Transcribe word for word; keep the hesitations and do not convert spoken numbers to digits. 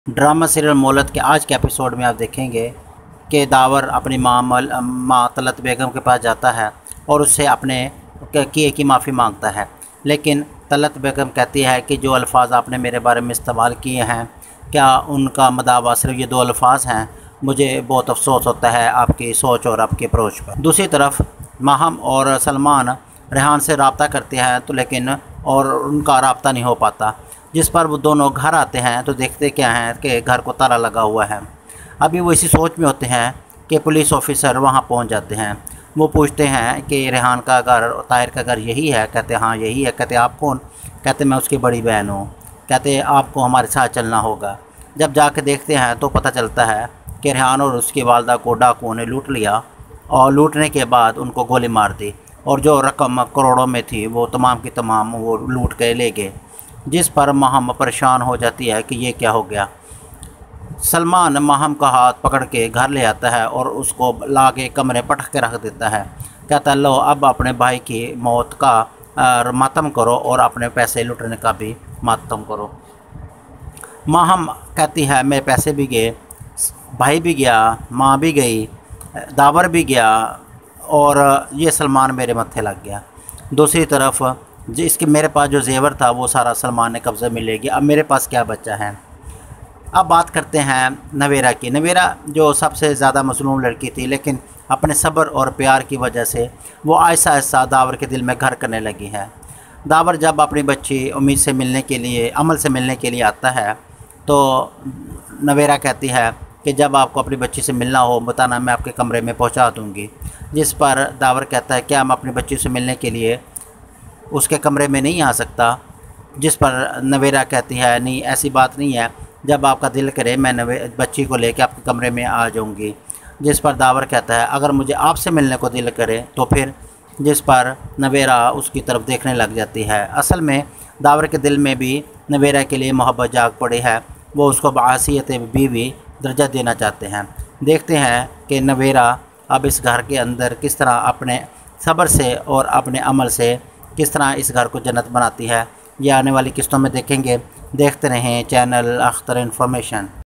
Drama serial मोहलत के आज के एपिसोड में आप देखेंगे कि दावर अपनी माँ माँ तलत बेगम के पास जाता है और उससे अपने किए की माफ़ी मांगता है। लेकिन तलत बेगम कहती है कि जो अल्फाज आपने मेरे बारे में इस्तेमाल किए हैं, क्या उनका मदावा सिर्फ ये दो अल्फाज हैं? मुझे बहुत अफसोस होता है आपकी सोच और आपकी अप्रोच पर। दूसरी तरफ माहम और सलमान रेहान से रब्ता करते हैं तो लेकिन और उनका रब्ता नहीं हो पाता, जिस पर वो दोनों घर आते हैं तो देखते क्या हैं कि घर को ताला लगा हुआ है। अभी वो इसी सोच में होते हैं कि पुलिस ऑफिसर वहाँ पहुँच जाते हैं। वो पूछते हैं कि रेहान का घर ताहिर का घर यही है? कहते हाँ यही है। कहते आप कौन? कहते मैं उसकी बड़ी बहन हूँ। कहते आपको हमारे साथ चलना होगा। जब जाके देखते हैं तो पता चलता है कि रेहान और उसकी वालदा को डाकुओं ने लूट लिया और लूटने के बाद उनको गोली मार दी और जो रकम करोड़ों में थी वो तमाम की तमाम वो लूट के ले गए, जिस पर माहम परेशान हो जाती है कि ये क्या हो गया। सलमान माहम का हाथ पकड़ के घर ले आता है और उसको ला के कमरे पटक के रख देता है। कहता है लो अब अपने भाई की मौत का मातम करो और अपने पैसे लुटने का भी मातम करो। माहम कहती है मेरे पैसे भी गए, भाई भी गया, माँ भी गई, दावर भी गया और ये सलमान मेरे मत्थे लग गया। दूसरी तरफ जिसके मेरे पास जो जेवर था वो सारा सलमान ने कब्ज़े में ले गया। अब मेरे पास क्या बचा है? अब बात करते हैं नवेरा की। नवेरा जो सबसे ज़्यादा मज़लूम लड़की थी, लेकिन अपने सब्र और प्यार की वजह से वो आहिस्ता आहिस्ता दावर के दिल में घर करने लगी है। दावर जब अपनी बच्ची उम्मीद से मिलने के लिए अमल से मिलने के लिए आता है तो नवेरा कहती है कि जब आपको अपनी बच्ची से मिलना हो बताना, मैं आपके कमरे में पहुंचा दूंगी। जिस पर दावर कहता है क्या मैं अपनी बच्ची से मिलने के लिए उसके कमरे में नहीं आ सकता? जिस पर नवेरा कहती है नहीं ऐसी बात नहीं है, जब आपका दिल करे मैं नवे बच्ची को लेकर आपके कमरे में आ जाऊंगी। जिस पर दावर कहता है अगर मुझे आपसे मिलने को दिल करे तो फिर? जिस पर नवेरा उसकी तरफ देखने लग जाती है। असल में दावर के दिल में भी नवेरा के लिए मोहब्बत जाग पड़ी है। वो उसको बासियत बीवी दर्जा देना चाहते हैं। देखते हैं कि नवेरा अब इस घर के अंदर किस तरह अपने सब्र से और अपने अमल से किस तरह इस घर को जन्नत बनाती है। ये आने वाली किस्तों में देखेंगे। देखते रहें चैनल अख्तर इन्फॉर्मेशन।